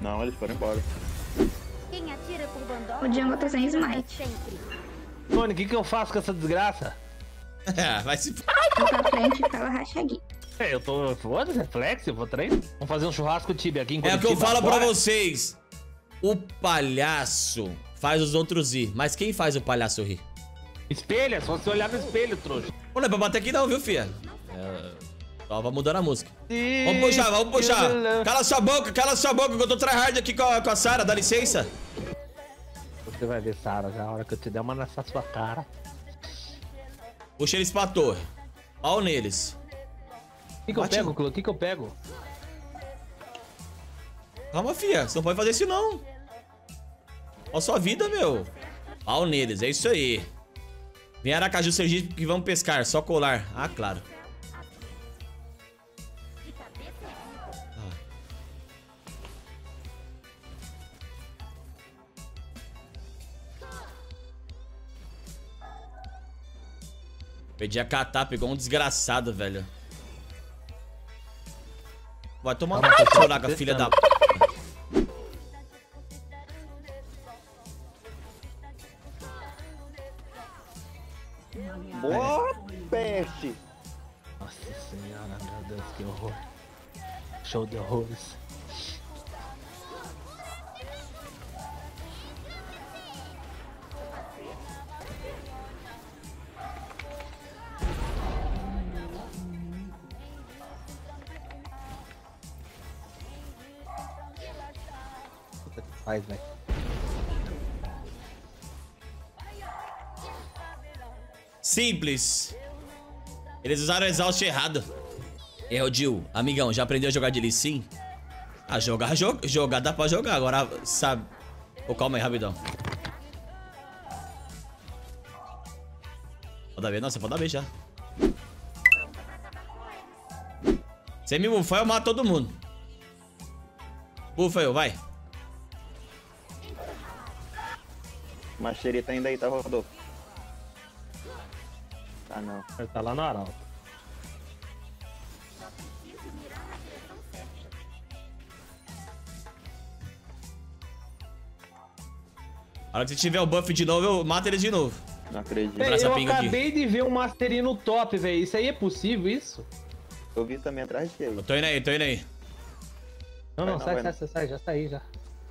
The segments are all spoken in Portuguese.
Não, eles foram embora. Quem atira por bandol, O Django tá sem smite. Tony, o que eu faço com essa desgraça? Vai se... Vai pra frente e fala Rashagi. Eu tô... Foda-se, reflexo, eu vou treinar. Vamos fazer um churrasco Tibia aqui em É o que eu Curitiba falo pra agora. vocês. O palhaço faz os outros rir. Mas quem faz o palhaço rir? Espelho, é só você olhar no espelho, trouxa. Pô, não é pra bater aqui não, viu, filha? Só vai mudando a música. Vamos puxar, vamos puxar. Cala sua boca, que eu tô tryhard aqui com a Sarah, dá licença. Você vai ver, Sarah, já a hora que eu te der uma nessa sua cara. Puxa eles pra torre. Pau neles. O que eu pego, Clô? O que eu pego? Calma, filha. Você não pode fazer isso, não. Olha sua vida, meu. Pau neles, é isso aí. Vem Aracaju, Sergipe, que vamos pescar. Só colar. Ah, claro. Perdi a catar, pegou um desgraçado, velho. Vai tomar uma chorar com a filha da... Boa peste! Nossa senhora, meu Deus, que horror. Show de horrores. Puta que faz, velho. Simples. Eles usaram o exaust errado. Jill, amigão, já aprendeu a jogar de Lee Sin? Ah, jogar dá pra jogar. Agora, sabe... Pô, calma aí, rapidão. Pode dar B? Nossa, pode dar B já. Sem me bufar, eu mato todo mundo. Bufa eu, vai. Macherita ainda aí, tá, Rodolfo? Tá não. Ele tá lá no Arauto. A hora que você tiver o buff de novo, eu mato eles de novo. Não acredito. Pra essa Eu pinga aqui. acabei de ver um Masterino top, velho. Isso aí é possível, isso? Eu vi também atrás de ele. Eu tô indo aí, tô indo aí. Não, não, Vai não, sai, já saí, já.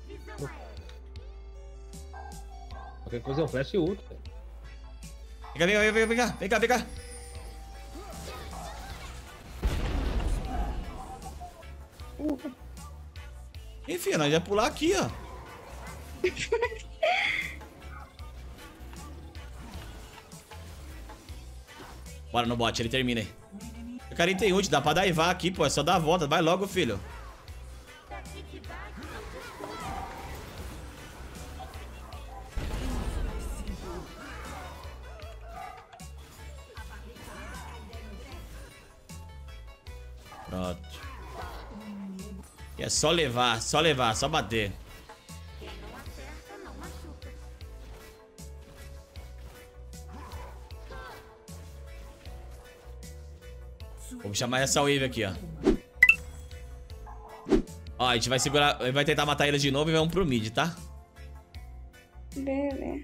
Qualquer coisa eu flash e ult, velho. Vem cá. Enfim, nós ia pular aqui, ó. Bora no bot, ele termina aí. O cara tem ult, dá pra daivar aqui, pô. É só dar a volta. Vai logo, filho. Pronto. E é só levar, só bater. Vou chamar essa wave aqui, ó. Ó, a gente vai segurar, vai tentar matar eles de novo e vamos pro mid, tá? Beleza.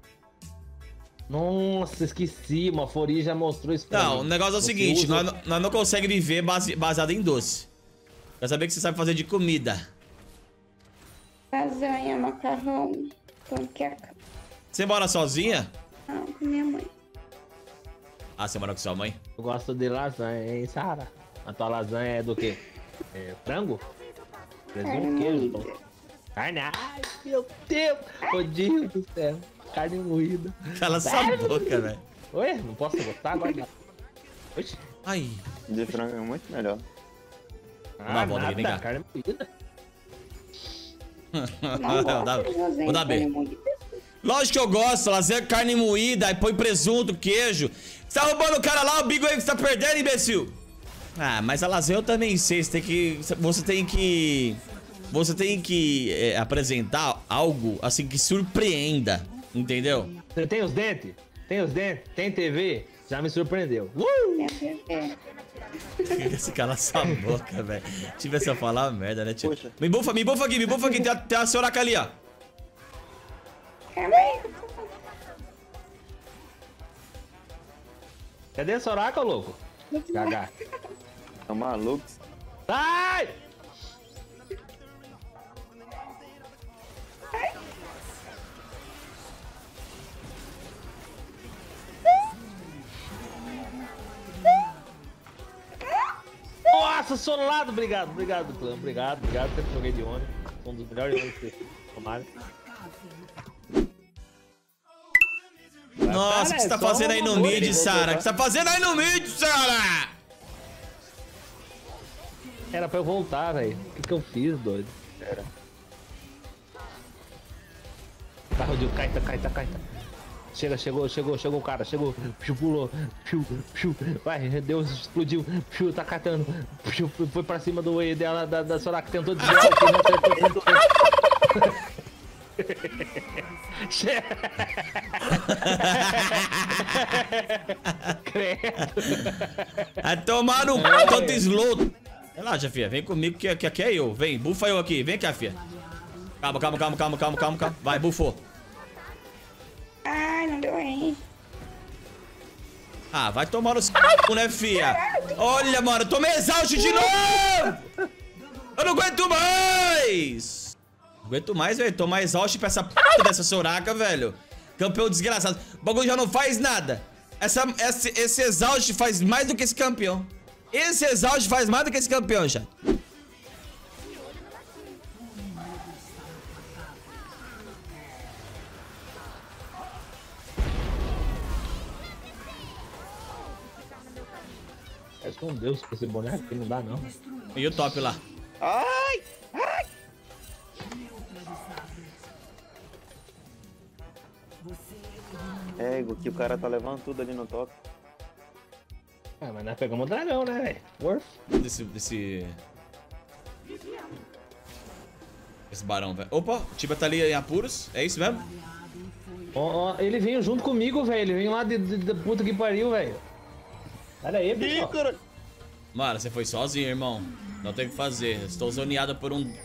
Nossa, esqueci. Uma Fori já mostrou isso pra Não, mim. o negócio é o Você seguinte, usa- nós não conseguimos viver baseado em doce. Quer saber o que você sabe fazer de comida. Lasanha, macarrão, panqueca. Você mora sozinha? Não, com minha mãe. Ah, você mora com sua mãe? Eu gosto de lasanha, hein, Sara? A tua lasanha é do quê? É frango? Presunto, Carne queijo? moída. Então. Carne, ai, meu Deus! Ô Deus do céu. Carne moída. Cala sua boca, velho. Oi? Não posso gostar agora? Oxi. Ai. De frango é muito melhor. Vou dar a volta aqui, vem cá. Carne moída. Vou dar B. Lógico que eu gosto, lasanha, carne moída, aí põe presunto, queijo. Você tá roubando o cara lá, o Big Wave, você tá perdendo, imbecil. Ah, mas a lasanha eu também sei, você tem que apresentar algo, assim, que surpreenda, entendeu? Você tem os dentes? Tem os dentes? Tem TV? Já me surpreendeu. Esse cala sua boca, velho. Tivesse a falar merda, né, tio? Puxa. Me bufa aqui. Tem a Soraka ali, ó. Calma aí. Cadê a Soraka, louco? Gaga. Tá maluco? Sai! Nossa, solado! Obrigado, clã. Obrigado. Sempre joguei de ônibus. Um dos melhores ônibus que tomaram. Nossa, o que você tá fazendo aí no mid, Sara? O que você tá fazendo aí no mid, Sara? Era pra eu voltar, velho. O que eu fiz, doido? Era. Tá, Rodrigo, caita. Chegou o cara, Piu, pulou, piu, vai, Deus explodiu, piu, tá catando, piu, foi pra cima do E dela, da Soraka, tentou desviar aqui, não acertou. Vai tomar no tanto slow. Relaxa, fia, vem comigo que aqui é eu, vem, bufa eu aqui, vem cá, fia. Calma, vai, bufou. Ai, não deu hein. Ah, vai tomar no c***, né, fia? Olha, mano, tomei exaust de novo! Eu não aguento mais! Não aguento mais, velho, tomar exaust pra essa p*** dessa Soraka, velho. Campeão desgraçado. O bagulho já não faz nada. Esse exaust faz mais do que esse campeão. Esse exaust faz mais do que esse campeão, já. Com Deus, com esse boneco aqui não dá, não. E o top lá? Ai! Ego, que o cara tá levando tudo ali no top. Ah, mas nós pegamos o dragão, né, velho? Worth. Esse barão, velho. Opa, o Tibia tá ali em apuros. É isso mesmo? Ó, ele veio junto comigo, velho. Ele veio lá de puta que pariu, velho. Olha aí, pessoal. Mano, você foi sozinho, irmão. Não tem o que fazer. Estou zoneado por um...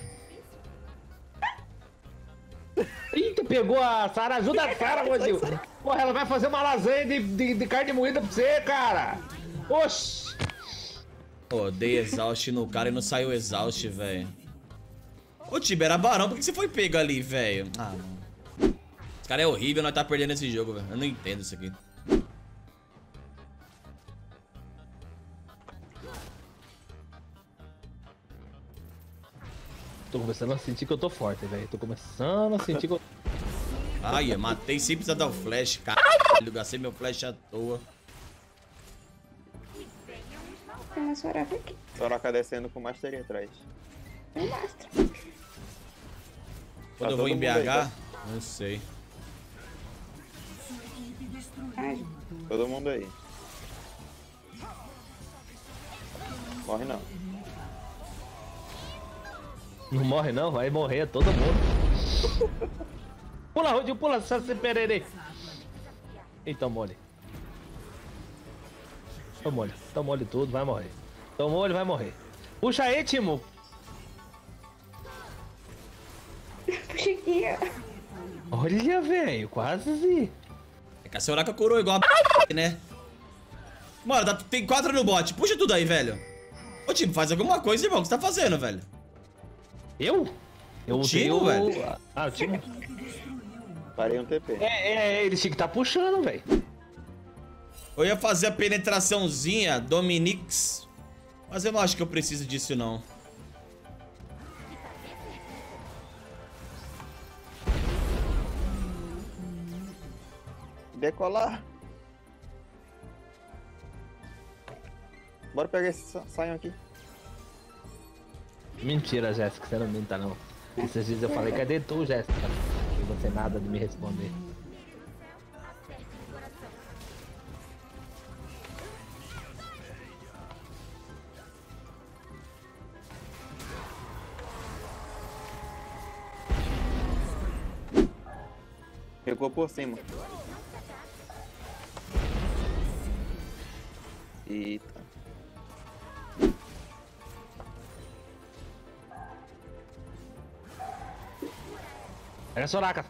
Eita, pegou a Sara. Ajuda a Sara, Rodrigo. Porra, ela vai fazer uma lasanha de carne moída pra você, cara. Oxi. Pô, dei exaust no cara e não saiu exaust, velho. Ô, Tibia, era barão. Por que você foi pego ali, velho? Ah, mano. Esse cara é horrível, nós tá perdendo esse jogo, velho. Eu não entendo isso aqui. Tô começando a sentir que eu tô forte, velho. Tô começando a sentir que eu... Ai, eu matei sem precisar dar o flash, caralho. Gastei meu flash à toa. Tem uma Soraka aqui. Soraka descendo com masteria atrás. Não basta. Quando eu vou em BH, não sei. Ai, Todo mundo aí. Morre não. Não morre não, vai morrer todo mundo. Pula, Rodrigo, pula, Saci Pererê. Eita, mole. Tão mole tudo, vai morrer. Tão mole, vai morrer. Puxa aí, Timo. puxa aqui, ó. Olha, velho, quase. É que a Soraka curou igual a né? Mano, tem 4 no bot. Puxa tudo aí, velho. Ô, Timo, faz alguma coisa, irmão. O que você tá fazendo, velho? Eu? O Timo, velho? Ah, o Timo? Parei um TP. Ele tinha que tá puxando, velho. Eu ia fazer a penetraçãozinha Dominix, mas eu não acho que eu preciso disso, não. Decolar. Bora pegar esse saiam aqui. Mentira, Jéssica, você não minta, não. Esses dias eu falei, cadê tu, Jéssica? E você nada de me responder. Pegou por cima. Eita. Pega a Soraka.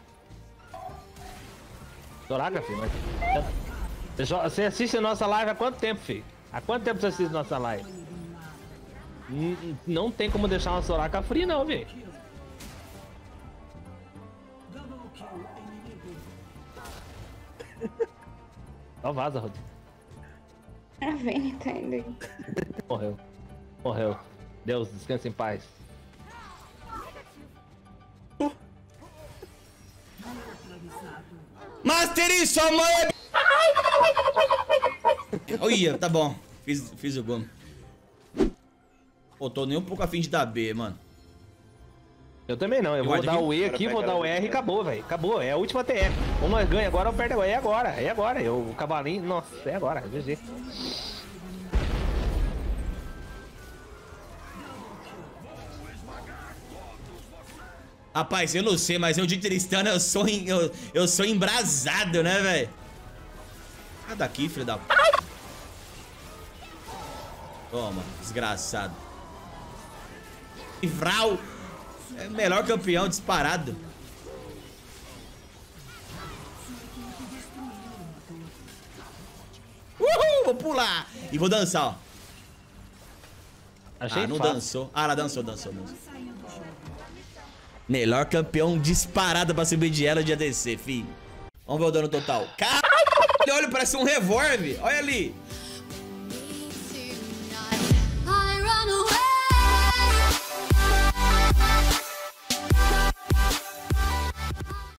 Soraka, filho. Você assiste a nossa live há quanto tempo, filho? Há quanto tempo você assiste a nossa live? Não tem como deixar uma Soraka free, não, velho. Só vaza, Rodrigo. A Vayne tá indo aí. Morreu. Morreu. Deus, descansa em paz. Mastery, sua mãe é... Olha, tá bom. Fiz o gol. Pô, tô nem um pouco afim de dar B, mano. Eu também não. Eu vou dar o E aqui, vou dar o R e acabou, velho. Acabou. É a última TF. Ou nós ganha agora ou perde agora. É agora. É agora. O cavalinho. Nossa, é agora. GG. Rapaz, eu não sei, mas eu de Tristana eu sou embrasado, né, velho? Sai daqui, filho da... Toma, desgraçado. Vral é o melhor campeão disparado. Uhul, vou pular. E vou dançar, ó. Achei não fácil. dançou. Ah, ela dançou. Melhor campeão disparada pra subir de ela de ADC, filho. Vamos ver o dano total. Caralho, olha, parece um revólver. Olha ali.